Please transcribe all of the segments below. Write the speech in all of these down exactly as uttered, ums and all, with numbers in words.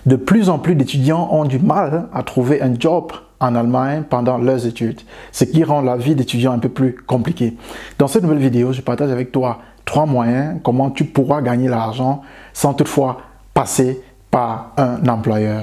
De plus en plus d'étudiants ont du mal à trouver un job en Allemagne pendant leurs études, ce qui rend la vie d'étudiant un peu plus compliquée. Dans cette nouvelle vidéo, je partage avec toi trois moyens comment tu pourras gagner l'argent sans toutefois passer par un employeur.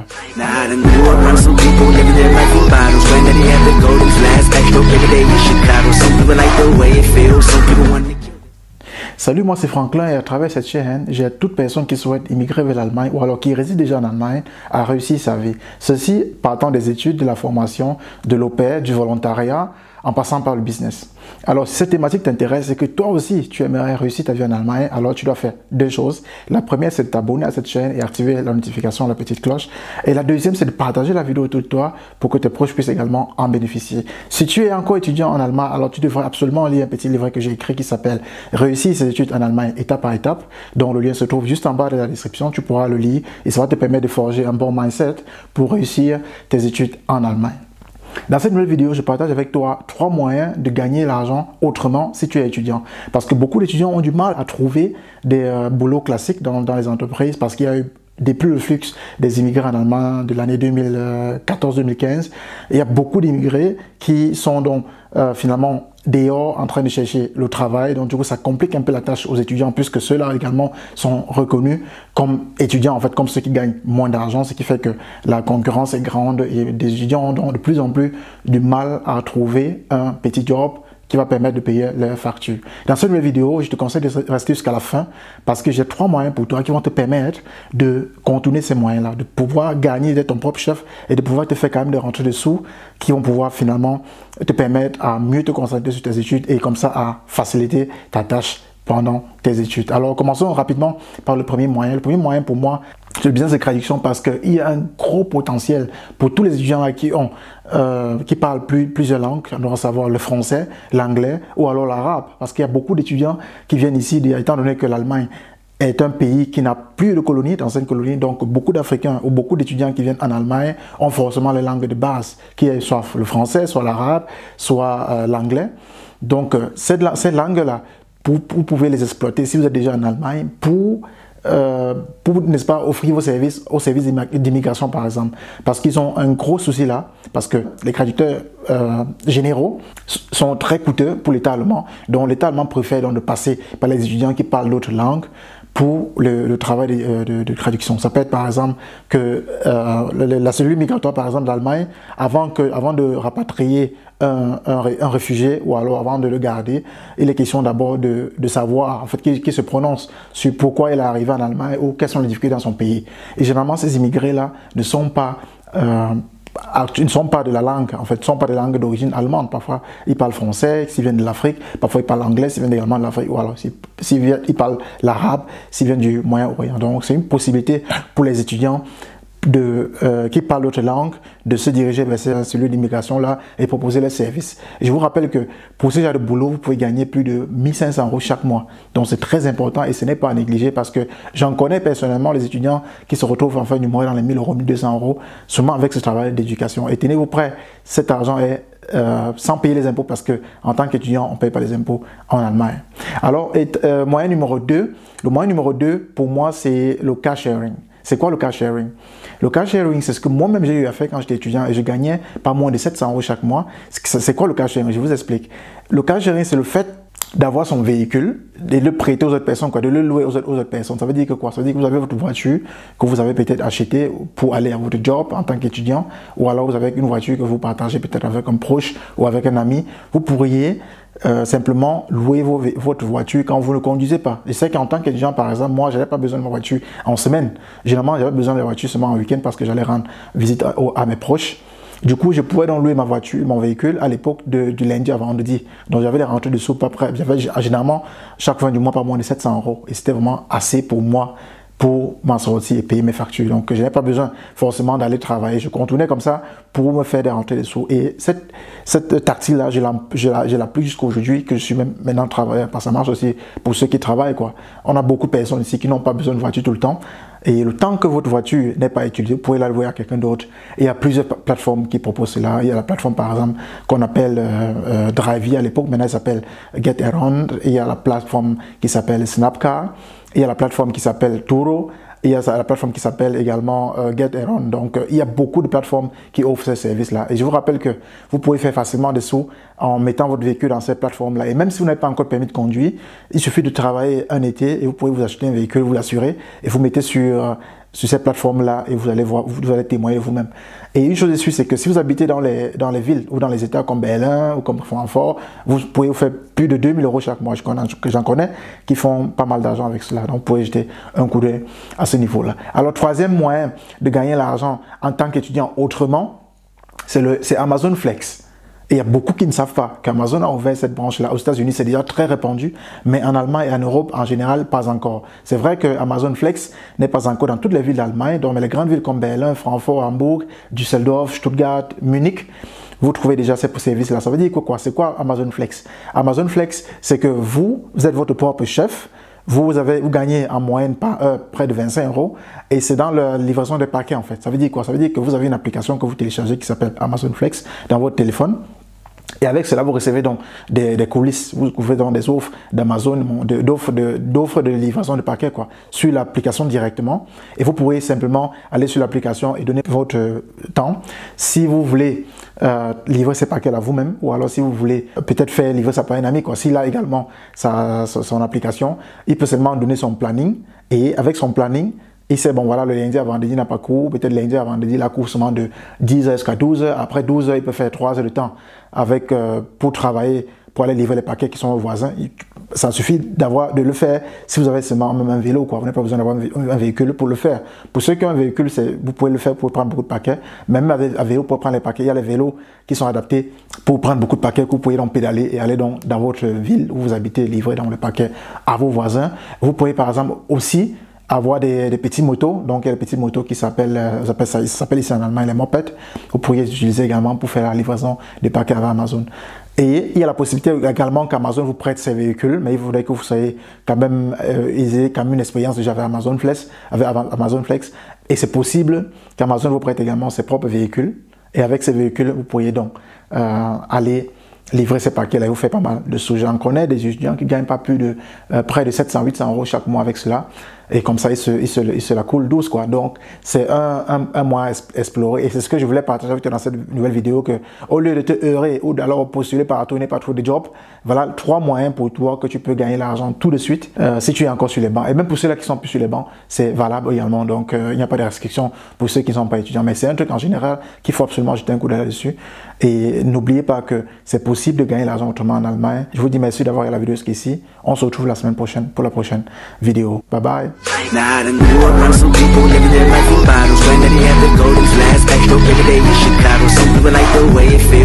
Salut, moi c'est Franklin et à travers cette chaîne, j'aide toute personne qui souhaite immigrer vers l'Allemagne ou alors qui réside déjà en Allemagne à réussir sa vie. Ceci partant des études, de la formation, de l'au pair, du volontariat, en passant par le business. Alors, si cette thématique t'intéresse et que toi aussi, tu aimerais réussir ta vie en Allemagne, alors tu dois faire deux choses. La première, c'est de t'abonner à cette chaîne et activer la notification, la petite cloche. Et la deuxième, c'est de partager la vidéo autour de toi pour que tes proches puissent également en bénéficier. Si tu es encore étudiant en allemand, alors tu devrais absolument lire un petit livre que j'ai écrit qui s'appelle « Réussir ses études en Allemagne étape par étape », dont le lien se trouve juste en bas de la description. Tu pourras le lire et ça va te permettre de forger un bon mindset pour réussir tes études en Allemagne. Dans cette nouvelle vidéo, je partage avec toi trois moyens de gagner l'argent autrement si tu es étudiant. Parce que beaucoup d'étudiants ont du mal à trouver des euh, boulots classiques dans, dans les entreprises parce qu'il y a eu depuis le flux des immigrés en Allemagne de l'année deux mille quatorze deux mille quinze. Il y a beaucoup d'immigrés qui sont donc euh, finalement dehors en train de chercher le travail. Donc du coup, ça complique un peu la tâche aux étudiants puisque ceux-là également sont reconnus comme étudiants, en fait, comme ceux qui gagnent moins d'argent, ce qui fait que la concurrence est grande et des étudiants ont de plus en plus du mal à trouver un petit job qui va permettre de payer leurs factures. Dans cette nouvelle vidéo, je te conseille de rester jusqu'à la fin parce que j'ai trois moyens pour toi qui vont te permettre de contourner ces moyens-là, de pouvoir gagner d'être ton propre chef et de pouvoir te faire quand même des rentrées de sous qui vont pouvoir finalement te permettre à mieux te concentrer sur tes études et comme ça à faciliter ta tâche pendant tes études. Alors, commençons rapidement par le premier moyen. Le premier moyen pour moi, c'est le business de traduction parce qu'il y a un gros potentiel pour tous les étudiants là qui ont, euh, qui parlent plus, plusieurs langues, à savoir le français, l'anglais ou alors l'arabe. Parce qu'il y a beaucoup d'étudiants qui viennent ici, étant donné que l'Allemagne est un pays qui n'a plus de colonies, d'anciennes colonies, donc beaucoup d'Africains ou beaucoup d'étudiants qui viennent en Allemagne ont forcément les langues de base, qui est soit le français, soit l'arabe, soit euh, l'anglais. Donc, euh, cette, cette langue-là, Vous, vous pouvez les exploiter si vous êtes déjà en Allemagne pour, euh, pour n'est-ce pas, offrir vos services aux services d'immigration par exemple. Parce qu'ils ont un gros souci là, parce que les traducteurs euh, généraux sont très coûteux pour l'État allemand. Donc l'État allemand préfère donc de passer par les étudiants qui parlent d'autres langues pour le, le travail de, de, de traduction. Ça peut être par exemple que euh, la cellule migratoire par exemple d'Allemagne, avant, que, avant de rapatrier un, un, un réfugié ou alors avant de le garder, il est question d'abord de, de savoir en fait qui, qui se prononce sur pourquoi il est arrivé en Allemagne ou quelles sont les difficultés dans son pays. Et généralement ces immigrés-là ne sont pas euh, ils ne sont pas de la langue, en fait, ils ne sont pas de langue d'origine allemande. Parfois, ils parlent français s'ils viennent de l'Afrique, parfois ils parlent anglais s'ils viennent également de l'Afrique, ou alors s'ils ils parlent l'arabe s'ils viennent du Moyen-Orient. Donc, c'est une possibilité pour les étudiants de, euh, qui parlent d'autres langues de se diriger vers ces cellules d'immigration-là et proposer leurs services. Et je vous rappelle que pour ce genre de boulot, vous pouvez gagner plus de mille cinq cents euros chaque mois. Donc c'est très important et ce n'est pas à négliger parce que j'en connais personnellement les étudiants qui se retrouvent en fin du mois dans les mille euros, mille deux cents euros, seulement avec ce travail d'éducation. Et tenez-vous prêts, cet argent est Euh, sans payer les impôts parce que en tant qu'étudiant on ne paye pas les impôts en Allemagne. Alors et, euh, moyen numéro deux, le moyen numéro deux pour moi c'est le car sharing. C'est quoi le car sharing? Le car sharing, c'est ce que moi-même j'ai eu à faire quand j'étais étudiant et je gagnais pas moins de sept cents euros chaque mois. C'est quoi le car sharing? Je vous explique. Le car sharing, c'est le fait d'avoir son véhicule, de le prêter aux autres personnes, quoi, de le louer aux autres, aux autres personnes. Ça veut dire que quoi? Ça veut dire que vous avez votre voiture que vous avez peut-être achetée pour aller à votre job en tant qu'étudiant, ou alors vous avez une voiture que vous partagez peut-être avec un proche ou avec un ami. Vous pourriez euh, simplement louer vos, votre voiture quand vous ne conduisez pas. Je sais qu'en tant qu'étudiant, par exemple, moi, je n'avais pas besoin de ma voiture en semaine. Généralement, j'avais besoin de la voiture seulement en week-end parce que j'allais rendre visite à, à mes proches. Du coup, je pouvais donc louer ma voiture, mon véhicule à l'époque du lundi à vendredi. Donc, j'avais les rentrées de sous après. J'avais généralement chaque fin du mois pas moins de sept cents euros. Et c'était vraiment assez pour moi pour m'en sortir et payer mes factures. Donc, je n'avais pas besoin forcément d'aller travailler. Je contournais comme ça pour me faire des rentrées de sous. Et cette, cette tactique-là, je l'applique jusqu'à aujourd'hui, que je suis même maintenant travailleur. Parce que ça marche aussi pour ceux qui travaillent, quoi. On a beaucoup de personnes ici qui n'ont pas besoin de voiture tout le temps. Et le temps que votre voiture n'est pas utilisée, vous pouvez la louer à quelqu'un d'autre. Et il y a plusieurs plateformes qui proposent cela. Il y a la plateforme, par exemple, qu'on appelle euh, euh, Drivey à l'époque. Maintenant, elle s'appelle Get Around. Et il y a la plateforme qui s'appelle Snapcar. Et il y a la plateforme qui s'appelle Turo. Il y a la plateforme qui s'appelle également euh, Get-A-Run. Donc, euh, il y a beaucoup de plateformes qui offrent ces services-là. Et je vous rappelle que vous pouvez faire facilement des sous en mettant votre véhicule dans ces plateformes-là. Et même si vous n'avez pas encore de permis de conduire, il suffit de travailler un été et vous pouvez vous acheter un véhicule, vous l'assurer et vous mettez sur... Euh, sur cette plateforme-là et vous allez voir, vous allez témoigner vous-même. Et une chose est sûre, c'est que si vous habitez dans les, dans les villes ou dans les États comme Berlin ou comme Francfort, vous pouvez vous faire plus de deux mille euros chaque mois, que j'en connais, qui font pas mal d'argent avec cela. Donc, vous pouvez jeter un coup d'œil à ce niveau-là. Alors, troisième moyen de gagner l'argent en tant qu'étudiant autrement, c'est Amazon Flex. Et il y a beaucoup qui ne savent pas qu'Amazon a ouvert cette branche-là. Aux États-Unis, c'est déjà très répandu, mais en Allemagne et en Europe, en général, pas encore. C'est vrai que Amazon Flex n'est pas encore dans toutes les villes d'Allemagne, donc mais les grandes villes comme Berlin, Francfort, Hambourg, Düsseldorf, Stuttgart, Munich, vous trouvez déjà ces services-là. Ça veut dire quoi? C'est quoi Amazon Flex? Amazon Flex, c'est que vous, vous êtes votre propre chef. Vous, avez, vous gagnez en moyenne par heure près de vingt-cinq euros et c'est dans la livraison des paquets en fait. Ça veut dire quoi? Ça veut dire que vous avez une application que vous téléchargez qui s'appelle Amazon Flex dans votre téléphone. Et avec cela, vous recevez donc des, des coulisses, vous recevez donc des offres d'Amazon, d'offres de, d'offres de livraison de paquets quoi, sur l'application directement. Et vous pouvez simplement aller sur l'application et donner votre temps. Si vous voulez euh, livrer ces paquets-là vous-même, ou alors si vous voulez peut-être faire livrer ça par un ami, s'il a également sa, sa, son application, il peut seulement donner son planning. Et avec son planning, il sait, bon voilà, le lundi à vendredi n'a pas cours, peut-être lundi à vendredi, la cours seulement de dix heures jusqu'à douze heures. Après douze heures, il peut faire trois heures de temps avec, euh, pour travailler, pour aller livrer les paquets qui sont aux voisins. Ça suffit d'avoir, de le faire si vous avez seulement même un vélo, quoi. Vous n'avez pas besoin d'avoir un véhicule pour le faire. Pour ceux qui ont un véhicule, vous pouvez le faire pour prendre beaucoup de paquets. Même avec un vélo pour prendre les paquets, il y a les vélos qui sont adaptés pour prendre beaucoup de paquets, que vous pouvez donc pédaler et aller donc dans votre ville où vous habitez, livrer dans les paquets à vos voisins. Vous pouvez par exemple aussi avoir des, des petites motos, donc il y a des petites motos qui s'appellent, euh, ça s'appelle ici en Allemagne les mopettes. Vous pourriez les utiliser également pour faire la livraison des paquets avec Amazon. Et il y a la possibilité également qu'Amazon vous prête ces véhicules, mais il faudrait que vous soyez quand même euh, ayez quand même une expérience déjà avec Amazon Flex, avec Amazon Flex. Et c'est possible qu'Amazon vous prête également ses propres véhicules. Et avec ces véhicules, vous pourriez donc euh, aller livrer ces paquets-là, vous faites pas mal de sous. J'en connais des étudiants qui ne gagnent pas plus de euh, près de sept cents à huit cents euros chaque mois avec cela. Et comme ça, ils se, ils se, ils se la coulent douce, quoi. Donc, c'est un, un, un moyen à explorer. Et c'est ce que je voulais partager avec toi dans cette nouvelle vidéo, que au lieu de te heurter ou d'aller postuler partout, ne pas trouver de job, voilà trois moyens pour toi que tu peux gagner l'argent tout de suite euh, si tu es encore sur les bancs. Et même pour ceux-là qui sont plus sur les bancs, c'est valable également. Donc, euh, il n'y a pas de restrictions pour ceux qui ne sont pas étudiants. Mais c'est un truc en général qu'il faut absolument jeter un coup d'œil là-dessus. Et n'oubliez pas que c'est possible de gagner l'argent autrement en Allemagne. Je vous dis merci d'avoir regardé la vidéo jusqu'ici. On se retrouve la semaine prochaine pour la prochaine vidéo. Bye bye. Now I done grew up around some people living their life in bottles. When they had the goldies last back, don't figure they in Chicago. Some people like the way it feels.